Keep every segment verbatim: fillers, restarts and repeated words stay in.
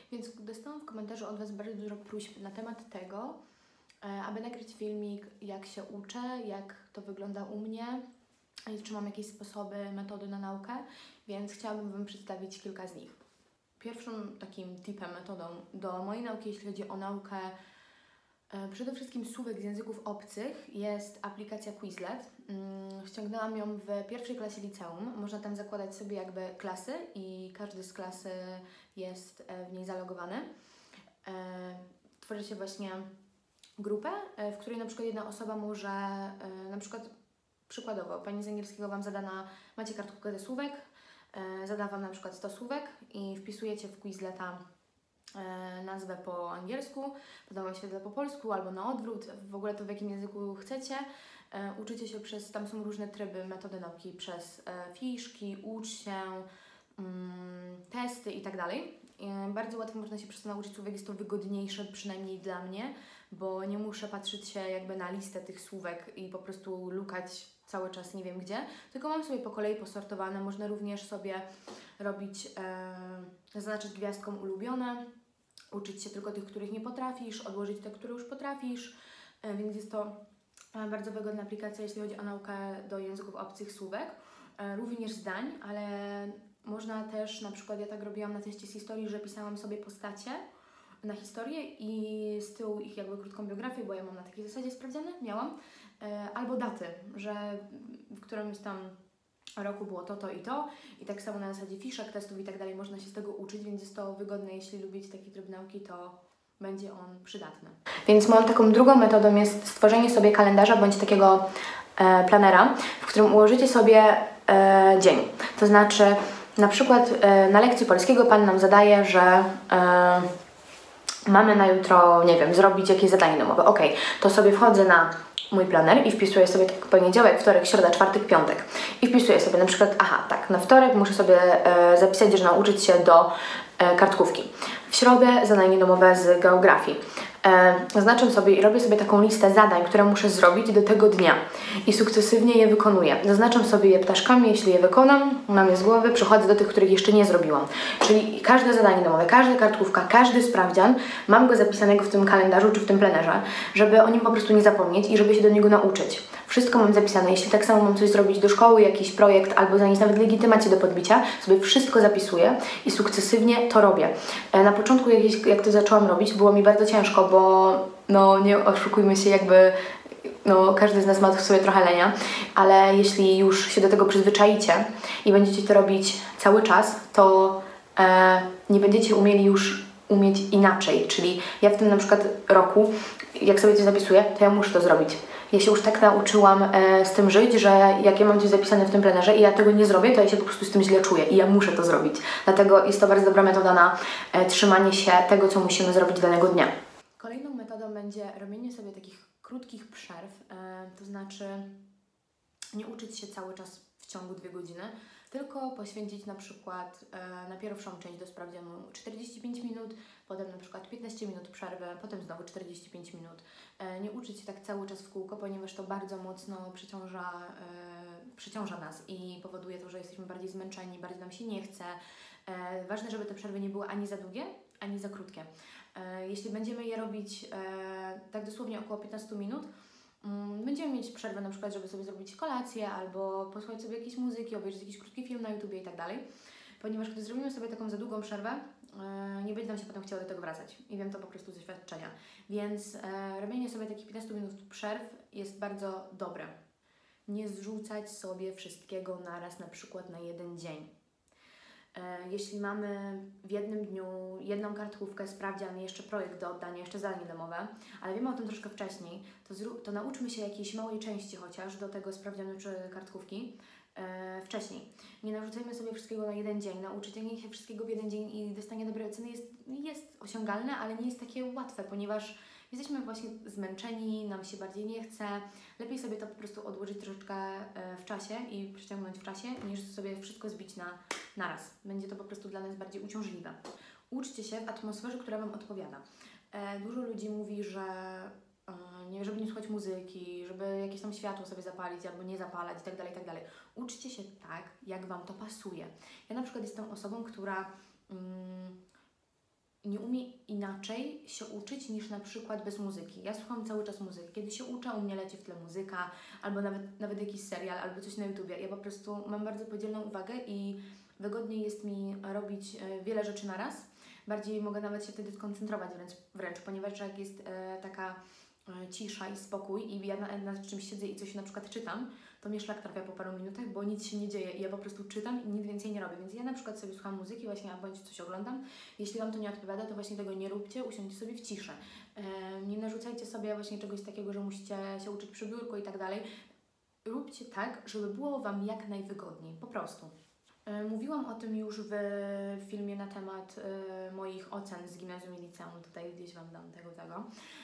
Więc dostałam w komentarzu od Was bardzo dużo próśb na temat tego, aby nagrać filmik, jak się uczę, jak to wygląda u mnie, i czy mam jakieś sposoby, metody na naukę, więc chciałabym Wam przedstawić kilka z nich. Pierwszym takim tipem, metodą do mojej nauki, jeśli chodzi o naukę, przede wszystkim słówek z języków obcych, jest aplikacja Quizlet. Ściągnęłam ją w pierwszej klasie liceum. Można tam zakładać sobie jakby klasy i każdy z klasy jest w niej zalogowany. Tworzy się właśnie grupę, w której na przykład jedna osoba może, na przykład przykładowo, pani z angielskiego Wam zadana, macie kartkę ze słówek, zada Wam na przykład sto słówek i wpisujecie w Quizleta nazwę po angielsku, potem Wam świetla po polsku albo na odwrót, w ogóle to w jakim języku chcecie. Uczycie się przez, tam są różne tryby, metody nauki, przez fiszki, ucz się, testy i tak dalej. Bardzo łatwo można się przez to nauczyć słówek, jest to wygodniejsze, przynajmniej dla mnie, bo nie muszę patrzeć się jakby na listę tych słówek i po prostu lukać cały czas nie wiem gdzie, tylko mam sobie po kolei posortowane. Można również sobie robić, e, zaznaczyć gwiazdką ulubione, uczyć się tylko tych, których nie potrafisz, odłożyć te, które już potrafisz, e, więc jest to bardzo wygodna aplikacja, jeśli chodzi o naukę do języków obcych słówek, e, również zdań, ale można też, na przykład ja tak robiłam na teście z historii, że pisałam sobie postacie na historię i z tyłu ich jakby krótką biografię, bo ja mam na takiej zasadzie sprawdziane, miałam, e, albo daty, że w którymś tam roku było to, to i to, i tak samo na zasadzie fiszek, testów i tak dalej można się z tego uczyć, więc jest to wygodne, jeśli lubicie taki tryb nauki, to będzie on przydatny. Więc moją taką drugą metodą jest stworzenie sobie kalendarza bądź takiego e, planera, w którym ułożycie sobie e, dzień. To znaczy, na przykład e, na lekcji polskiego Pan nam zadaje, że e, mamy na jutro, nie wiem, zrobić jakieś zadanie domowe. Ok, to sobie wchodzę na mój planer i wpisuję sobie tak poniedziałek, wtorek, środa, czwartek, piątek. I wpisuję sobie na przykład, aha, tak, na wtorek muszę sobie e, zapisać, że nauczyć się do e, kartkówki. W środę zadanie domowe z geografii. E, zaznaczam sobie i robię sobie taką listę zadań, które muszę zrobić do tego dnia i sukcesywnie je wykonuję. Zaznaczam sobie je ptaszkami, jeśli je wykonam, mam je z głowy, przechodzę do tych, których jeszcze nie zrobiłam. Czyli każde zadanie domowe, każda kartkówka, każdy sprawdzian, mam go zapisanego w tym kalendarzu czy w tym plenerze, żeby o nim po prostu nie zapomnieć i żeby się do niego nauczyć. Wszystko mam zapisane. Jeśli tak samo mam coś zrobić do szkoły, jakiś projekt albo zanieść nawet legitymację do podbicia, sobie wszystko zapisuję i sukcesywnie to robię. Na początku, jak, jak to zaczęłam robić, było mi bardzo ciężko, bo no nie oszukujmy się, jakby no każdy z nas ma w sobie trochę lenia, ale jeśli już się do tego przyzwyczaicie i będziecie to robić cały czas, to e, nie będziecie umieli już umieć inaczej. Czyli ja w tym na przykład roku, jak sobie coś zapisuję, to ja muszę to zrobić. Ja się już tak nauczyłam e, z tym żyć, że jak ja mam coś zapisane w tym plenerze i ja tego nie zrobię, to ja się po prostu z tym źle czuję i ja muszę to zrobić. Dlatego jest to bardzo dobra metoda na e, trzymanie się tego, co musimy zrobić danego dnia. Kolejną metodą będzie robienie sobie takich krótkich przerw, e, to znaczy nie uczyć się cały czas w ciągu dwie godziny, tylko poświęcić na przykład e, na pierwszą część do sprawdzianu czterdzieści pięć minut, potem na przykład piętnaście minut przerwy, potem znowu czterdzieści pięć minut. E, nie uczyć się tak cały czas w kółko, ponieważ to bardzo mocno przeciąża, e, przeciąża nas i powoduje to, że jesteśmy bardziej zmęczeni, bardziej nam się nie chce. E, ważne, żeby te przerwy nie były ani za długie, ani za krótkie. E, jeśli będziemy je robić e, tak dosłownie około piętnaście minut, będziemy mieć przerwę na przykład, żeby sobie zrobić kolację albo posłuchać sobie jakiejś muzyki, obejrzeć jakiś krótki film na YouTubie i tak dalej. Ponieważ gdy zrobimy sobie taką za długą przerwę, nie będzie nam się potem chciało do tego wracać. I wiem to po prostu z doświadczenia. Więc e, robienie sobie takich piętnaście minut przerw jest bardzo dobre. Nie zrzucać sobie wszystkiego naraz, na przykład na jeden dzień. Jeśli mamy w jednym dniu jedną kartkówkę, sprawdzian, jeszcze projekt do oddania, jeszcze zadanie domowe, ale wiemy o tym troszkę wcześniej, to, to nauczmy się jakiejś małej części chociaż do tego sprawdzianu czy kartkówki e, wcześniej. Nie narzucajmy sobie wszystkiego na jeden dzień. Nauczenie się wszystkiego w jeden dzień i dostanie dobrej oceny jest, jest osiągalne, ale nie jest takie łatwe, ponieważ jesteśmy właśnie zmęczeni, nam się bardziej nie chce. Lepiej sobie to po prostu odłożyć troszeczkę w czasie i przyciągnąć w czasie, niż sobie wszystko zbić na naraz. Będzie to po prostu dla nas bardziej uciążliwe. Uczcie się w atmosferze, która Wam odpowiada. E, dużo ludzi mówi, że e, nie, żeby nie słuchać muzyki, żeby jakieś tam światło sobie zapalić albo nie zapalać itd., itd. Uczcie się tak, jak Wam to pasuje. Ja na przykład jestem osobą, która mm, nie umie inaczej się uczyć niż na przykład bez muzyki. Ja słucham cały czas muzyki. Kiedy się uczę, u mnie leci w tle muzyka, albo nawet, nawet jakiś serial, albo coś na YouTubie. Ja po prostu mam bardzo podzielną uwagę i wygodniej jest mi robić e, wiele rzeczy na raz. Bardziej mogę nawet się wtedy skoncentrować wręcz, wręcz ponieważ jak jest e, taka e, cisza i spokój i ja na, na czymś siedzę i coś na przykład czytam, to mnie szlak trafia po paru minutach, bo nic się nie dzieje i ja po prostu czytam i nic więcej nie robię. Więc ja na przykład sobie słucham muzyki właśnie, bądź coś oglądam. Jeśli Wam to nie odpowiada, to właśnie tego nie róbcie, usiądźcie sobie w ciszę. E, nie narzucajcie sobie właśnie czegoś takiego, że musicie się uczyć przy biurku i tak dalej. Róbcie tak, żeby było Wam jak najwygodniej, po prostu. E, Mówiłam o tym już w filmie na temat e, moich ocen z gimnazjum i liceum. Tutaj gdzieś Wam dam tego, tego.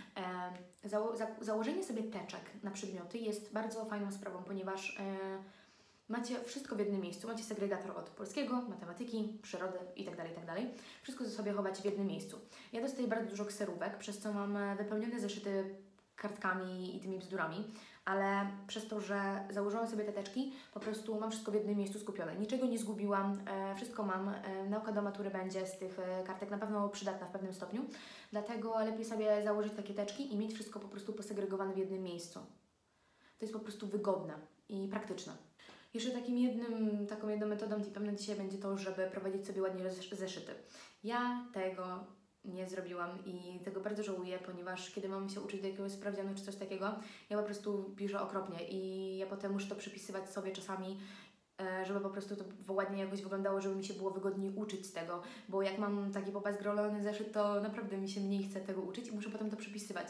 E, zało za założenie sobie teczek na przedmioty jest bardzo fajną sprawą, ponieważ e, macie wszystko w jednym miejscu. Macie segregator od polskiego, matematyki, przyrody itd., itd. Wszystko ze sobie chowacie w jednym miejscu. Ja dostaję bardzo dużo kserówek, przez co mam wypełnione zeszyty kartkami i tymi bzdurami, ale przez to, że założyłam sobie te teczki, po prostu mam wszystko w jednym miejscu skupione. Niczego nie zgubiłam, e, wszystko mam. E, nauka do matury będzie z tych e, kartek na pewno przydatna w pewnym stopniu, dlatego lepiej sobie założyć takie teczki i mieć wszystko po prostu posegregowane w jednym miejscu. To jest po prostu wygodne i praktyczne. Jeszcze takim jednym, taką jedną metodą tipem na dzisiaj będzie to, żeby prowadzić sobie ładnie zeszyty. Ja tego nie zrobiłam i tego bardzo żałuję, ponieważ kiedy mam się uczyć do jakiegoś sprawdzianu czy coś takiego, ja po prostu piszę okropnie i ja potem muszę to przypisywać sobie czasami, żeby po prostu to ładnie jakoś wyglądało, żeby mi się było wygodniej uczyć z tego, bo jak mam taki popazgrolony zeszyt, to naprawdę mi się mniej chce tego uczyć i muszę potem to przepisywać.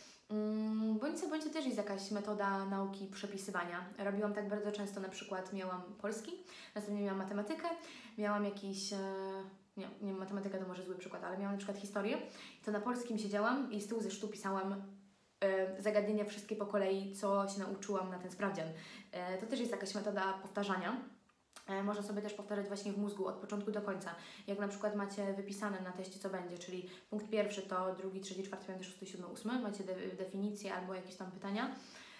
Bądź co bądź to też jest jakaś metoda nauki przepisywania. Robiłam tak bardzo często, na przykład miałam polski, następnie miałam matematykę, miałam jakiś, nie, nie matematyka to może zły przykład, ale miałam na przykład historię, to na polskim siedziałam i z tyłu zeszytu pisałam e, zagadnienia wszystkie po kolei, co się nauczyłam na ten sprawdzian. E, to też jest jakaś metoda powtarzania. E, można sobie też powtarzać właśnie w mózgu od początku do końca. Jak na przykład macie wypisane na teście, co będzie, czyli punkt pierwszy to drugi, trzeci, czwarty, piąty, szósty, siódmy, ósmy, macie de definicje albo jakieś tam pytania,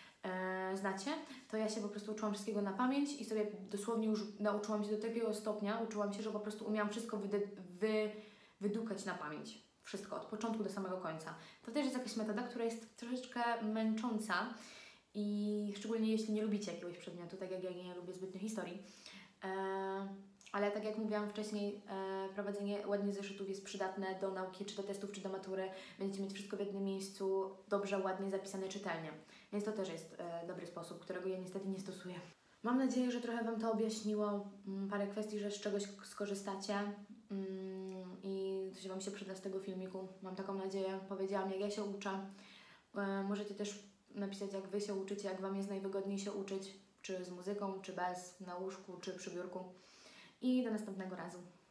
e, znacie, to ja się po prostu uczyłam wszystkiego na pamięć i sobie dosłownie już nauczyłam się do takiego stopnia, uczyłam się, że po prostu umiałam wszystko wy wy wydukać na pamięć. Wszystko, od początku do samego końca. To też jest jakaś metoda, która jest troszeczkę męcząca i szczególnie jeśli nie lubicie jakiegoś przedmiotu, tak jak ja nie lubię zbytnio historii. E, ale tak jak mówiłam wcześniej, e, prowadzenie ładnie zeszytów jest przydatne do nauki, czy do testów, czy do matury. Będziecie mieć wszystko w jednym miejscu, dobrze, ładnie zapisane czytelnie. Więc to też jest e, dobry sposób, którego ja niestety nie stosuję. Mam nadzieję, że trochę Wam to objaśniło, m, parę kwestii, że z czegoś skorzystacie mm, i coś Wam się przyda z tego filmiku. Mam taką nadzieję. Powiedziałam, jak ja się uczę. E, możecie też napisać, jak Wy się uczycie, jak Wam jest najwygodniej się uczyć, czy z muzyką, czy bez, na łóżku, czy przy biurku. I do następnego razu.